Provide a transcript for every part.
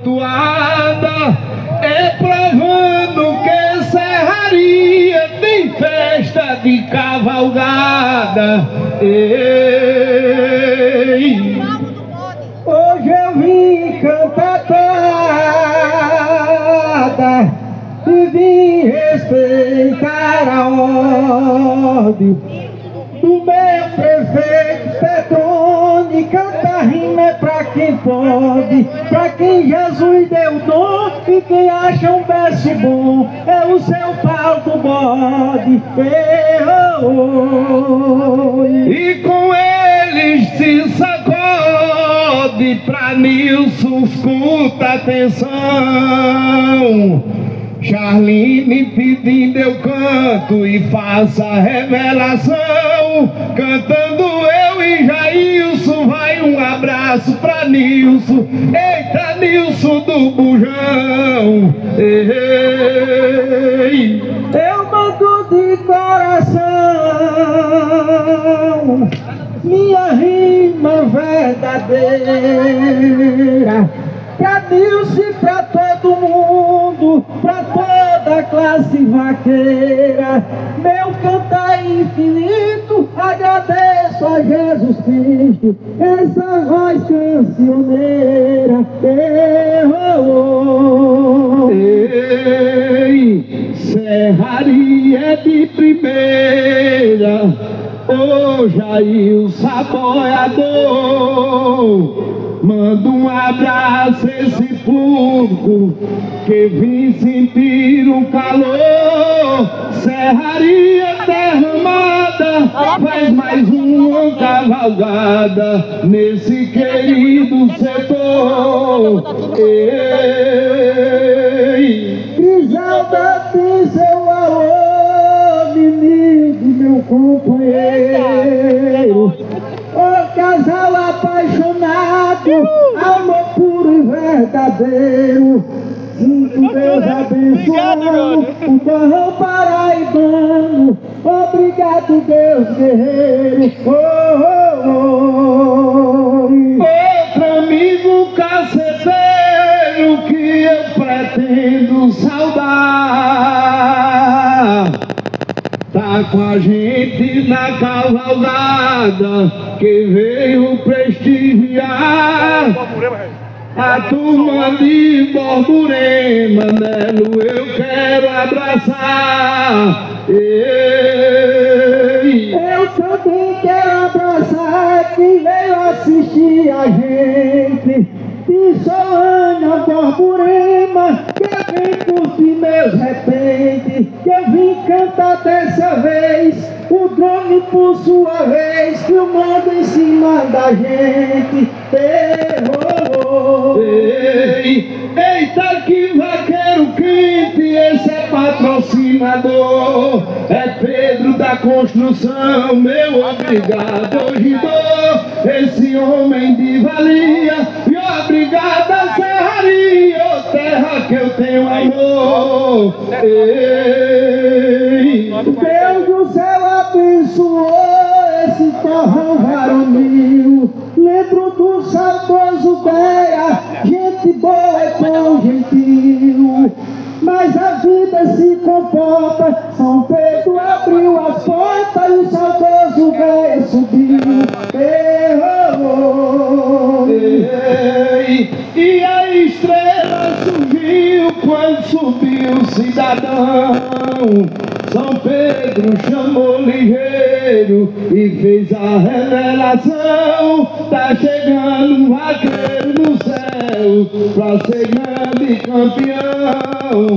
tumultuada, é provando que Serraria tem festa de cavalgada. Ei, hoje eu vim cantada e vim respeitar a ordem do meu prefeito Petrone. Cantar rima é pra quem pode, pra quem Jesus deu dom, e quem acha um verso bom é o seu pau do bode. E com eles se sacode, pra Nilson escuta atenção. Charline pedindo eu canto e faça a revelação. Cantando eu e Jailson, vai um abraço pra Nilson. Eita, Nilson do Bujão. Ei, eu mando de coração minha rima verdadeira pra Nilson e pra todo mundo, pra toda a classe vaqueira. Meu cantar é infinito, agradeço a Jesus Cristo, essa voz cancioneira. Ei, Serraria de primeira, ô Jailson aboiador. Manda um abraço a esse público que vim sentir o calor. Serraria derramada faz mais uma cavalgada nesse querido setor. Ei, Griselda tem seu alô, menino, meu companheiro. Ô casal apaixonado, amor puro e verdadeiro. Sinto Deus abençoando o torrão paraibano. Obrigado, Deus guerreiro. Outro amigo caceteiro que eu pretendo saudar, tá com a gente na cavalgada que veio prestigiar a turma de Borborema. Nelo eu quero abraçar. Ei, Eu também quero abraçar quem veio assistir a gente de Solana, Borborema, que vem curtir meus repente, que eu vim cantar dessa vez, o drone por sua vez, filmando em cima da gente. ei, eita que vaqueiro quente, esse é patrocinador, é Pedro da Construção, meu obrigado hoje dou, esse homem de valia, e obrigado a Serraria, ô terra que eu tenho amor. Ei, Deus do céu abençoou esse torrão varonil. Lembro do saudoso Deia, gente boa e tão gentil. Mas a vida se comporta, São Pedro abriu as portas e o saudoso Deia subiu. E a estrela surgiu quando subiu o cidadão. São Pedro chamou ligeiro e fez a revelação. Tá chegando um vaqueiro no céu pra ser grande campeão.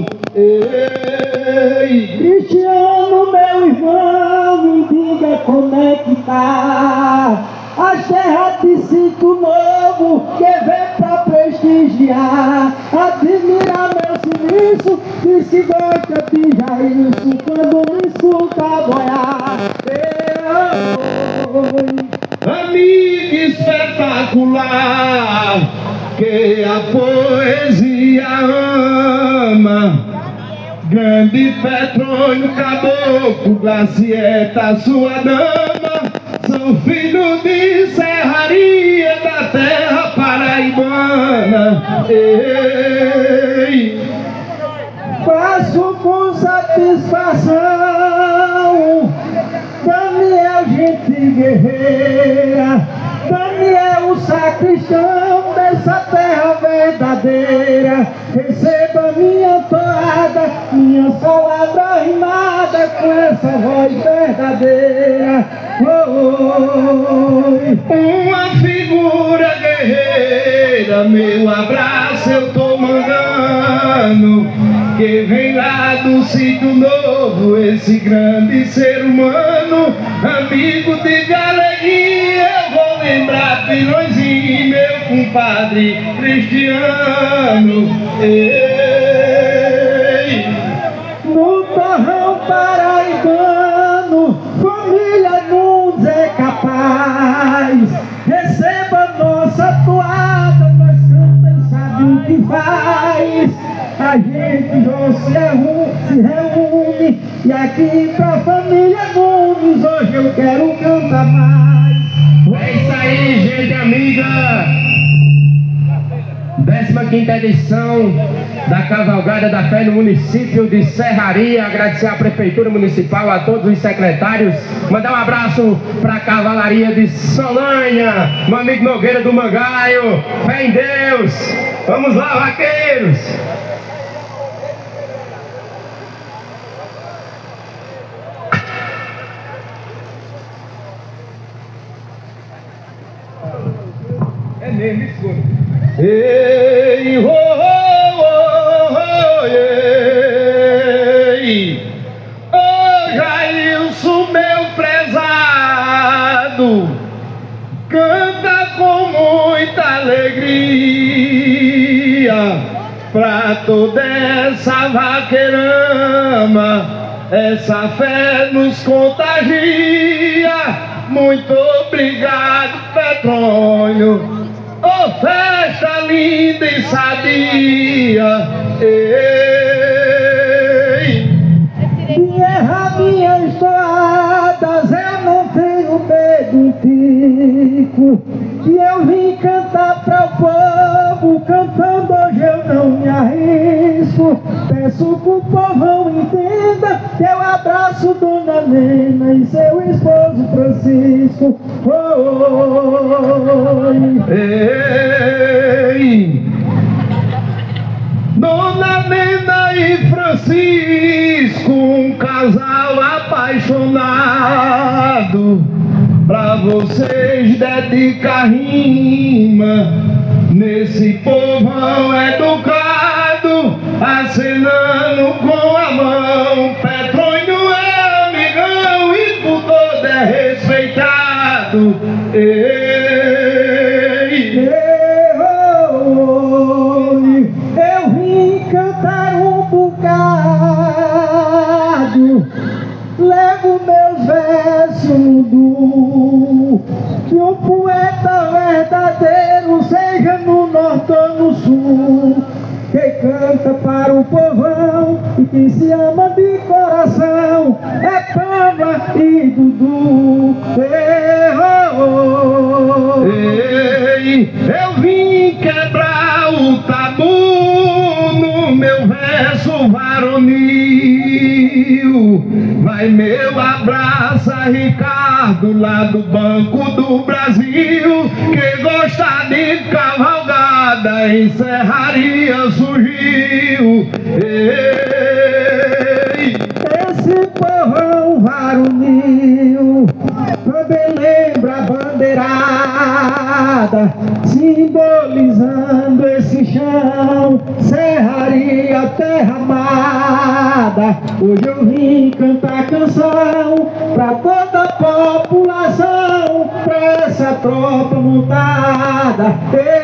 Ei, Cristiano, meu irmão, me diga como é que tá as terras de Cinto Novo, que vem pra prestigiar. Admirar meu serviço, diz que gosta de Jailson quando me escuta boiar. amigo espetacular, que a poesia ama. Grande Petrônio Caboclo, Glacieta, sua dama, são filhos de Serraria da terra paraibana. Ei, faço com satisfação, Daniel, gente guerreira, Daniel, o sacristão dessa terra verdadeira. Receba minha toada, minha palavra rimada com essa voz verdadeira. uma figura guerreira, meu abraço eu tô mandando. Que vem lá do sítio novo, esse grande ser humano, amigo de galeria. Eu vou lembrar Pilõezinho, meu compadre Cristiano. Ei, No torrão paraibano, família Nunes é capaz. Receba nossa toada, nós canta e sabe o que faz. A gente já se reúne, e aqui pra família Nunes hoje eu quero cantar mais. É isso aí, gente amiga! 15ª edição da Cavalgada da Fé no município de Serraria. Agradecer à Prefeitura Municipal, a todos os secretários. Mandar um abraço para a Cavalaria de Solanha, meu amigo Nogueira do Mangaio. Fé em Deus! Vamos lá, vaqueiros! é mesmo, escuta. Ei, oh, oh, oh, oh, ei. Oh, Jailson, meu prezado, canta com muita alegria pra toda essa vaqueirama. Essa fé nos contagia. Muito obrigado, Petrônio. Oh, festa linda e sadia. Ei, Erra minhas toadas, eu não tenho medo, Tico. Que eu vim cantar para o povo, cantando hoje eu não me arrisco. Peço que o povão entenda que eu abraço Dona Nena e seu esposo Francisco. ei, Dona Nena e Francisco, um casal apaixonado. Pra vocês dedicar rima nesse povão educado, acenando com a mão. Petrônio é amigão e por todo é respeitado. Ei, Eu vim cantar um bocado, levo meus versos do que um poeta verdadeiro, seja no norte ou no sul, que canta para o povão e quem se ama de coração é Pama e Dudu. ei, eu vim quebrar o tabu no meu verso varonil. Vai meu abraço a Ricardo lá do Banco do Brasil, que gosta de cavalgada em Serraria surgiu. Ei, Esse povão varonil também lembra a bandeirada, simbolizando esse chão, Serraria, terra amada. Hoje eu vim cantar canção pra toda a população, pra essa tropa montada.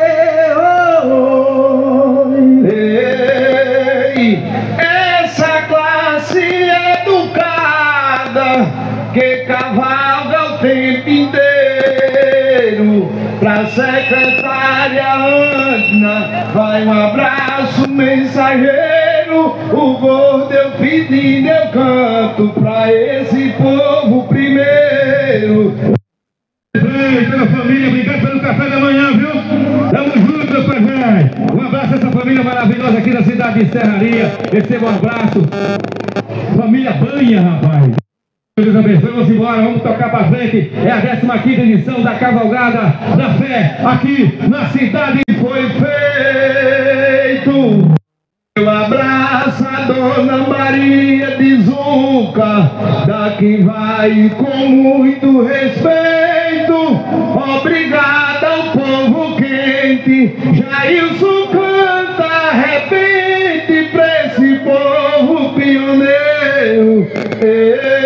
ei, essa classe educada que cavalga o tempo inteiro. Pra secretária Ana vai um abraço mensageiro. O gordo eu pedindo, eu canto pra esse povo primeiro. Pela família, obrigado pelo café da manhã, viu? Tamo junto, meu pai velho. Um abraço a essa família maravilhosa aqui da cidade de Serraria. Receba um abraço. Família Banha, rapaz. Deus abençoe, vamos embora, vamos tocar pra frente. É a 15ª edição da Cavalgada da Fé aqui na cidade. Foi feito. Eu abraço a Dona Maria de Zuca, daqui vai com muito respeito. Obrigado ao povo quente, Jailson canta, arrebente pra esse povo pioneiro. Ei.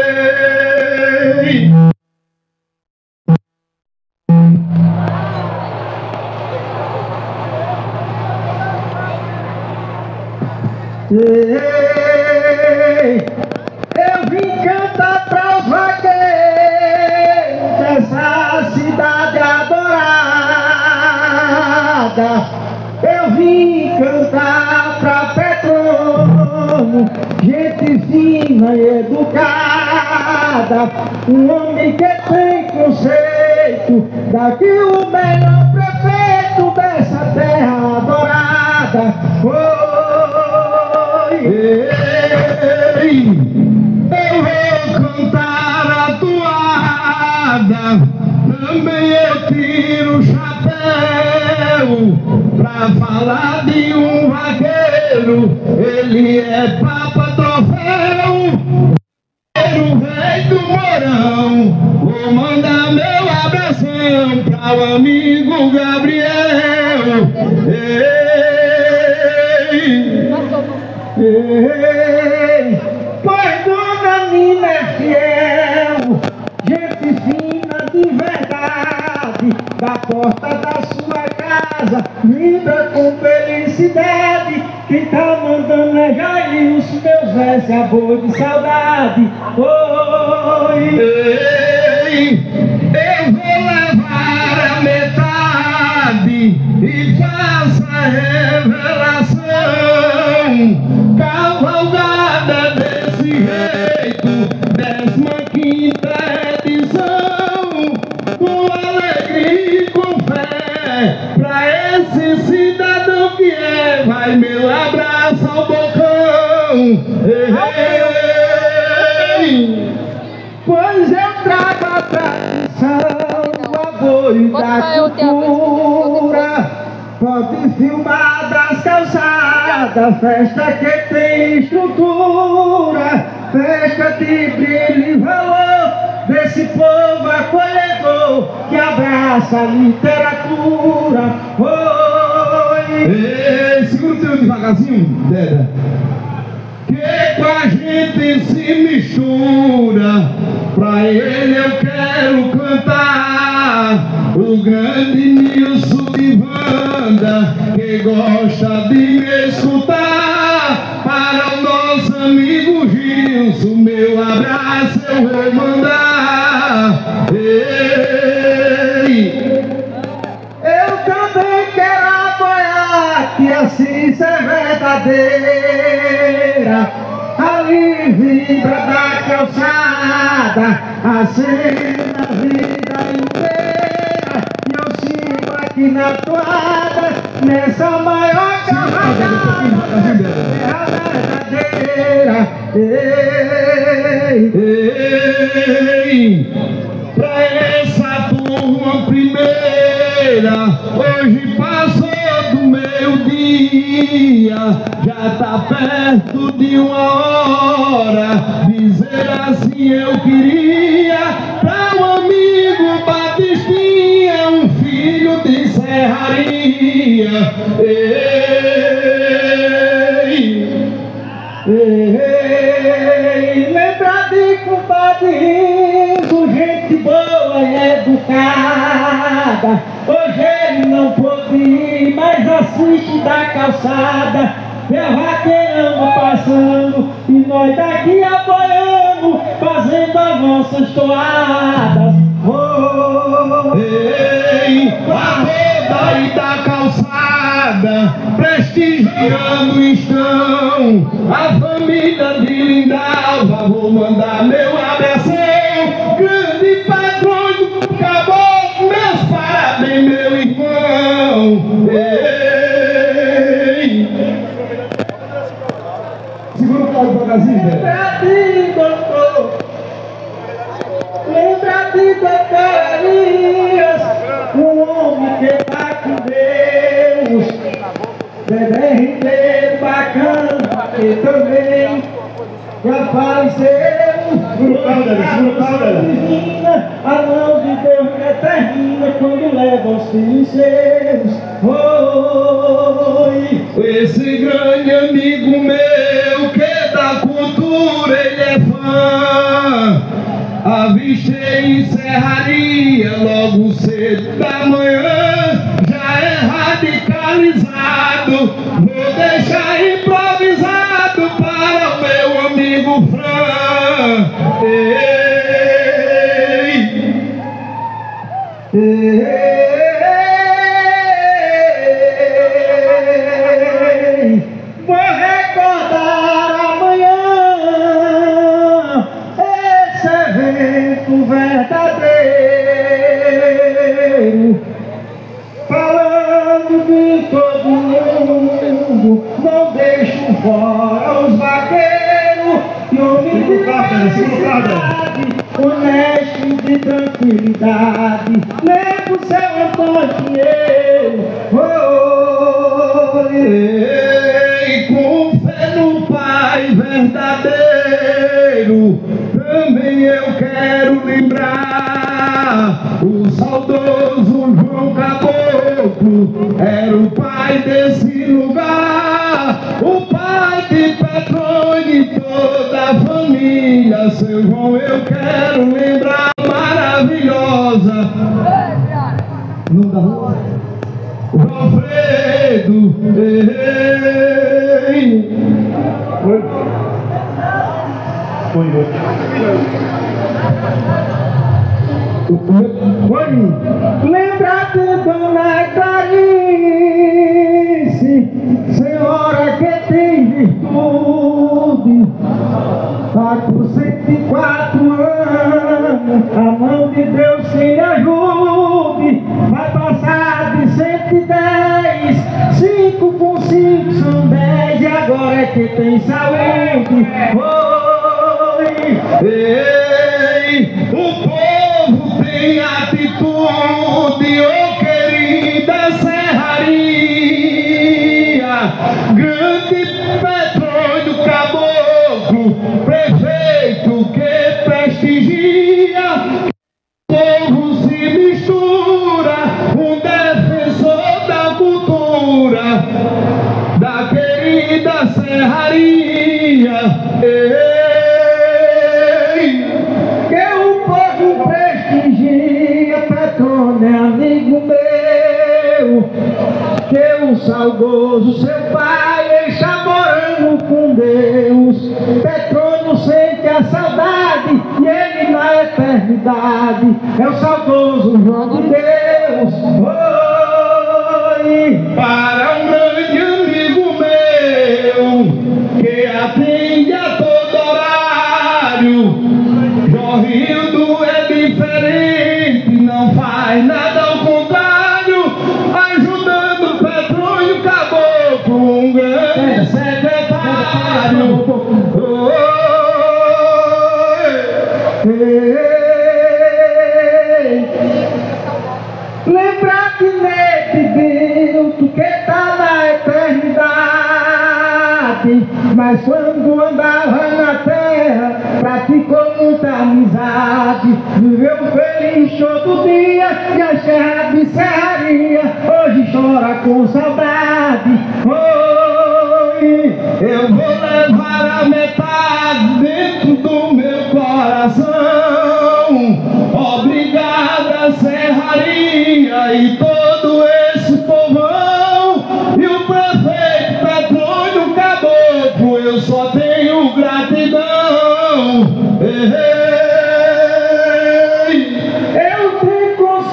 Eu vim cantar pra os vaqueiros dessa cidade adorada. Eu vim cantar pra Petrônio, gente fina e educada, um homem que tem conceito, daqui o melhor prefeito dessa terra adorada. Ei, eu vou cantar a toada, também eu tiro o chapéu pra falar de um vaqueiro, ele é papa troféu, o rei do Morão. Vou mandar meu abração pra o amigo Gabriel. Pois Dona Nina é fiel, gente fina de verdade, da porta da sua casa, vibra com felicidade. Quem tá mandando é Jailson, meus versos, amor de saudade. Oi! Ei, eu vou levar a metade e faça a revelação. Cavalgada desse jeito, 15ª edição, com alegria e com fé, pra esse cidadão que é, vai meu abraço ao bocão. Pois eu trago a tradição, o apoio da cultura. Pode filmar das calçadas, festa que tem estrutura, festa de brilho e valor, desse povo acolhedor que abraça a literatura. Oi! Ei, segura o teu devagarzinho, Deda. Que com a gente se mistura, pra ele eu quero cantar o grande Nilson de Wanda, que gosta de me escutar. Para o nosso amigo Gilson, meu abraço eu vou mandar. Ei, eu também quero apoiar, que a Cissa é verdadeira, ali vibra da calçada, acena a vida inteira. E eu sigo aqui na toada, nessa maior cavalgada, é a verdadeira. ei, pra essa turma primeira, hoje passou do meio-dia, já tá perto de 1 hora. Dizer assim eu queria pra um amigo Batistinha, um filho de Serraria. Lembra de compadre Riso, gente boa e educada. Hoje ele não pôde ir, mas assiste da calçada, vê a vaqueirama passando e nós daqui apoiando, fazendo as nossas toadas. Ei, a toda e da calçada, prestigiando estão a família de Lindalva. Vou mandar meu abração, grande patrão, acabou, meus parabéns, meu irmão. Dedé Ribeiro, bacana, que também já faleceu. Divina, a mão de Deus determina quando leva os filhos seus. Esse grande amigo meu que da cultura ele é fã, avistei em Serraria logo cedo da manhã, já é radicalizado, vou deixar improvisado para o meu amigo Fran. Vou recordar amanhã esse evento verdadeiro, falando de todo mundo, não deixo fora os vaqueiros e homens de felicidade, honesto de tranquilidade. Lembro seu Antônio Pinheiro. Com fé no Pai verdadeiro, também eu quero lembrar o saudoso João Caboclo, era o pai desse lugar, o pai de Petrone e toda a família. Seu João eu quero lembrar, maravilhosa. Não dá rua? Alfredo, Lembra de Dona Clarice, senhora que tem virtude, tá com 104 anos, a mão de Deus se lhe ajude, vai passar de 110, 5 com 5 são 10, e agora é que tem saúde. O povo tem atitude, oh querida Serraria, grande Petrônio Caboclo, prefeito que prestigia, o povo se mistura, um defensor da cultura, da querida Serraria. Petrônio é amigo meu, que o saudoso seu pai está morando com Deus. Petrônio sente a saudade e ele na eternidade é o saudoso João de Deus. Para um grande amigo meu que atende a todo horário, Jorrildo é diferente, não faz nada ao contrário, ajudando Petrônio Caboclo, um grande secretário. Lembra de Nete Bilto que tá na eternidade, mas quando andava na terra praticou muita amizade, viveu feliz todo dia e a terra de Serraria hoje chora com saudade. Eu vou levar a metade dentro do meu coração. Obrigada Serraria e todo esse povão, e o prefeito Petrônio Caboclo, eu só tenho gratidão. Eu tenho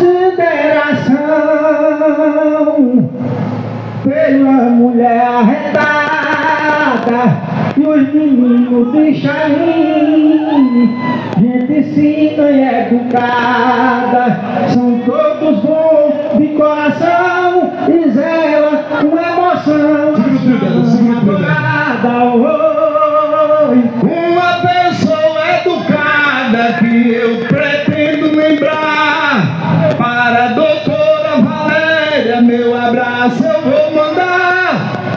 consideração pela mulher arredada e os meninos de Charim, gente fina e educada, são todos bons de coração e zela com emoção. Uma pessoa educada que eu pretendo lembrar, para a doutora Valéria, meu abraço eu vou mandar.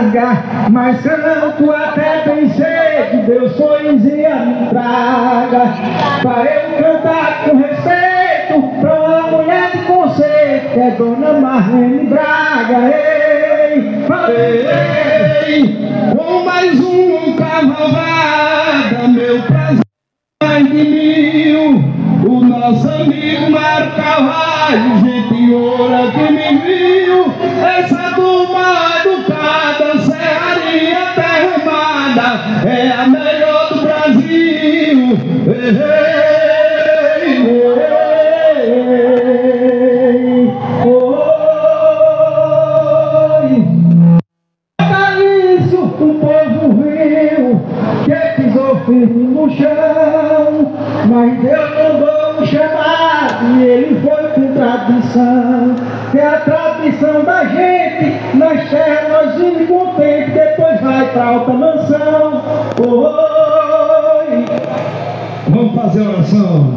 rasga, mas canto até tem sede, Deus poesia me traga, para eu cantar com respeito, pra uma mulher de conceito, que é Dona Marlene Braga. Ei, com mais um cavalgada, meu prazer mais de mil. O nosso amigo Mário Carvalho, gente oura que me viu. Essa turma educada, serraria derramada, é a melhor do Brasil. Firme no chão, mas Deus mandou um chamado e ele foi com tradição, que é a tradição da gente, nas terras nós vimos contentes, depois vai pra alta mansão. Oi. Vamos fazer oração.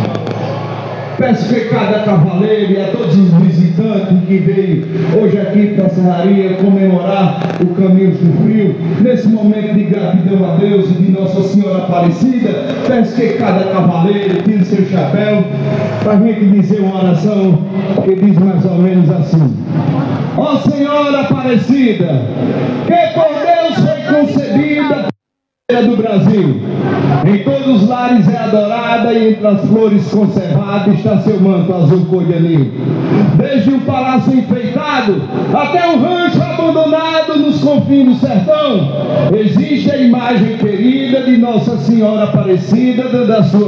Peço que cada cavaleiro e a todos os visitantes que veio hoje aqui para a Serraria comemorar o Caminho do Frio, nesse momento de gratidão a Deus e de Nossa Senhora Aparecida, peço que cada cavaleiro tire seu chapéu para a gente dizer uma oração que diz mais ou menos assim: ó Senhora Aparecida, que por Deus foi concebida do Brasil, em todos os lares é adorada e entre as flores conservadas está seu manto azul cor de anil. Desde o palácio enfeitado até o rancho abandonado nos confins do sertão, existe a imagem querida de Nossa Senhora Aparecida da sua.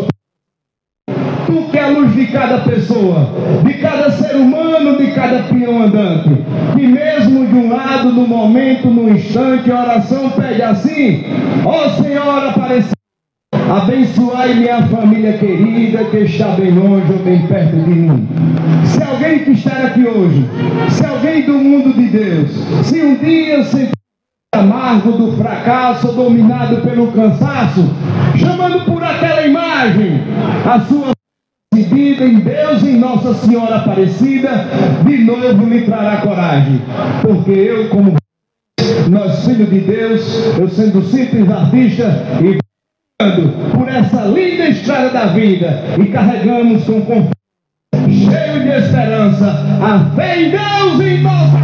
Tu que é a luz de cada pessoa, de cada ser humano, de cada peão andante, que mesmo de um lado, no momento, no instante, a oração pede assim: ó Senhora Aparecida, abençoai minha família querida que está bem longe ou bem perto de mim. Se alguém que está aqui hoje, se alguém do mundo de Deus, se um dia se amargo do fracasso, dominado pelo cansaço, chamando por aquela imagem a sua vida em Deus e em Nossa Senhora Aparecida, de novo lhe trará coragem, porque eu, como nós filhos de Deus, eu sendo simples artista e por essa linda estrada da vida, e carregamos com confiança, cheio de esperança, a fé em Deus e em nossa.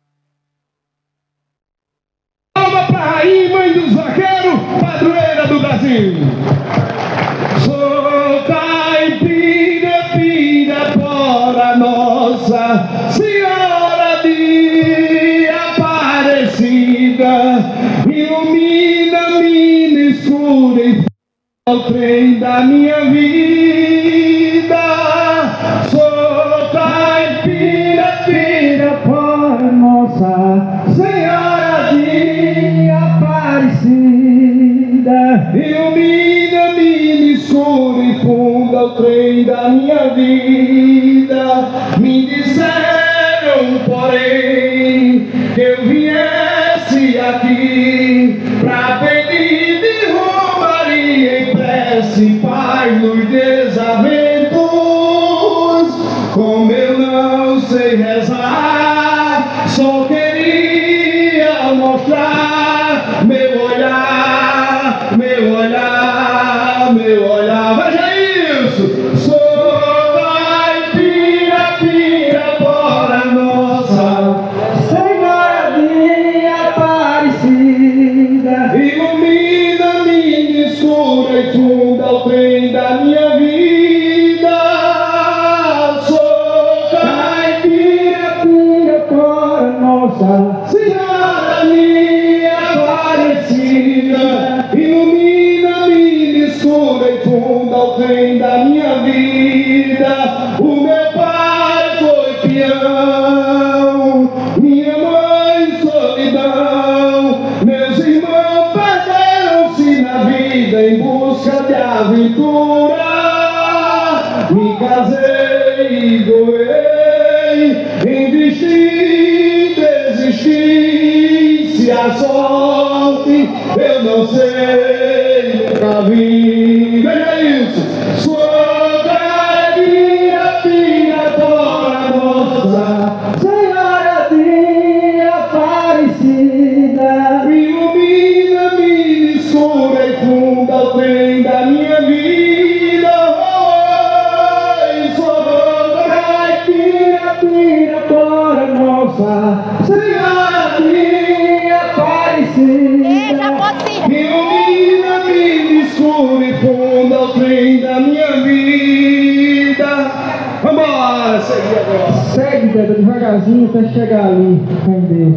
Palma para a rainha, mãe dos vaqueiros, padroeira do Brasil. Sou caipira, pira, fora Nossa Senhora de Aparecida, ilumina mina escura e ao trem da minha vida. Sou caipira, pira, fora Nossa Senhora de Aparecida, ilumina mina escura e funda ao trem da minha vida. Me disseram, porém, que eu viesse aqui pra pedir de romaria em prece, paz nos desaventos. Como eu não sei rezar, só queria mostrar meu olhar, meu olhar, meu olhar. Veja isso! Sou caipira, pira, fora Nossa Senhora de Aparecida, ilumina minha escura e funda o trem da minha vida. Sou caipira, pira, fora Nossa roça, Senhora minha Aparecida, que ilumina vida escura e funda o trem da minha vida. Vambora, segue agora. segue, Deda, devagarzinho até chegar ali, com Deus.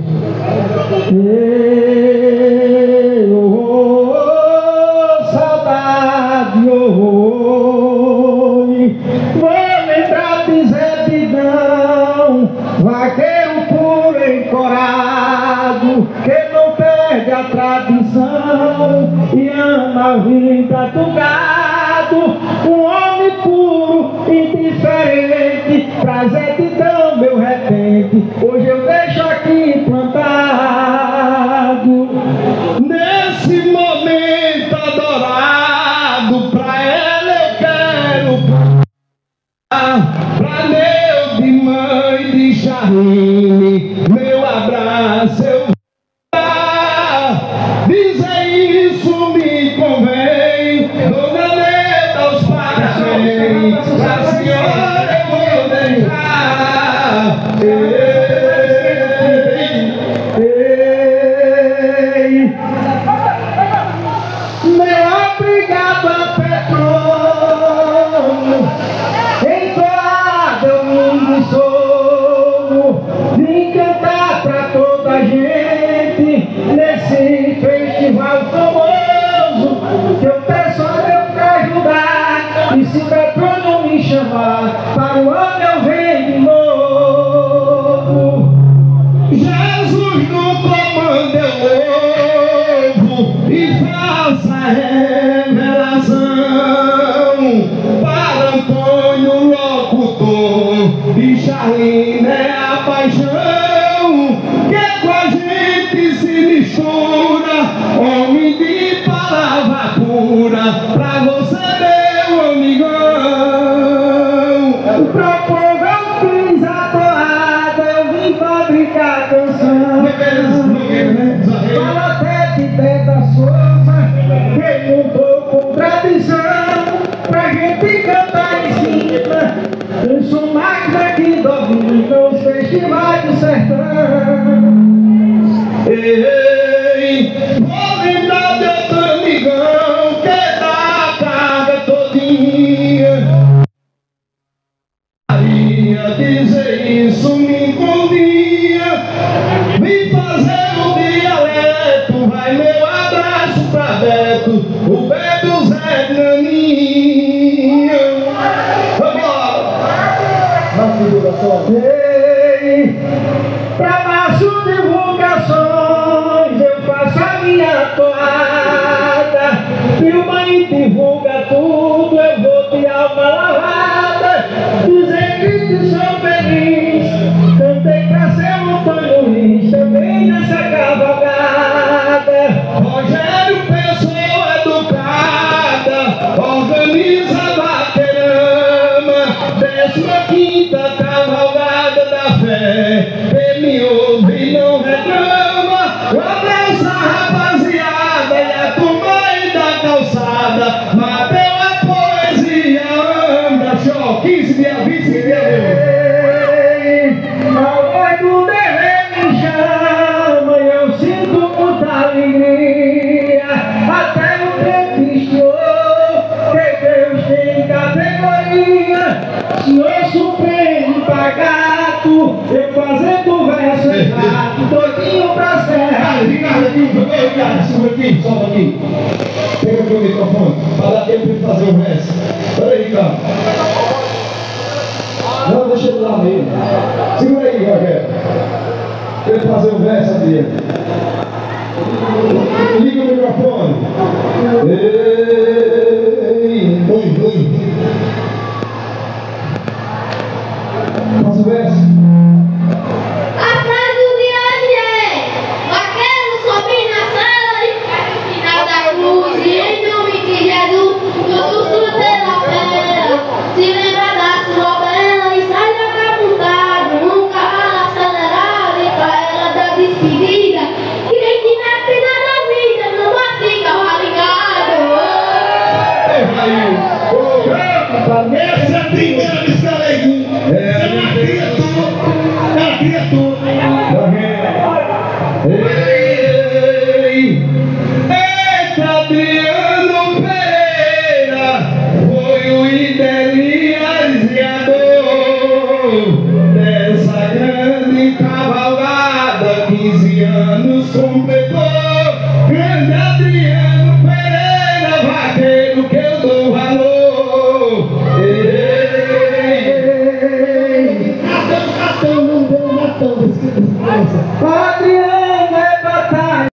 Ei, oh, oh, oh, saudade, oh, oh, vou entrar de exatidão, vaqueiro puro encorado, que não perde a tradição e ama a vida do gado, um homem puro, indiferente, prazer então meu repente, hoje eu deixo aqui plantado. Nesse momento adorado, pra ela eu quero pra meu de mãe de Charline, meu abraço eu vou dar. Dizer isso me convém, Dona Neda, os parabéns, pra senhora eu vou deixar. Meu obrigado a Petrônio, enquanto eu me sono, vim cantar pra toda a gente nesse festival famoso, que eu peço a Deus pra ajudar, e se Petrônio me chamar, para o ano eu venho de novo. Jesus no comando eu louvo e faço a revelação para Antônio locutor e Charline é a paixão que com a gente se mistura, homem de palavra pura, pra você meu amigão. Pra povo eu fiz a toada, eu vim fabricar canção. Fala até de Deda Souza, que mudou com tradição, pra gente cantar em cima. Eu sou máquina que domina os festivais do sertão. Ei, vou lembrar de outro amigão que dá a carga todinha. Maria, dizer isso me convinha. Vim fazer o dialeto, vai meu abraço pra Beto, o Beto Zé de Naninha. Vambora! Ei, pra março divulgações eu faço a minha toada, filma e divulga tudo, eu vou de alma lavada, dizer que te sou feliz, cantei pra seu Antônio Luiz, também nessa cavalgada. Rogério, pessoa educada, organiza a vaqueirama, 15ª cavalgada da fé, quem me ouve e não reclama, um abraço à rapaziada e a turma aí da calçada, Mateu a poesia anda, show, 15 dias, 20 dias. Mal vai do dever me chama e eu sinto muita alegria, até o conquistou, que Deus tem categoria, Senhor Supremo pagado, eu fazendo verso exato, doidinho pra serra. Ricardo, aqui, solta aqui. Pega aqui o microfone, para dar tempo de fazer o resto. Peraí, Ricardo. Não, deixa ele lá mesmo. Segura aí, Rogério. Ele fazer o verso dele. Liga o microfone. Ei, oi. Faz o verso. Atrás do viagem, vaqueiro sobe na sala e faz o final da cruz. E em nome de Jesus, todos cruzeiros a pera, se lembra da sua bela e sai acapuntado, num cavalo acelerado e pra ela da despedida. Quem que na final da vida não bate cavalo ligado. Essa é a primeira vez que ela é uma criatura. Matão, não deu, Matão, desculpa. Adriano!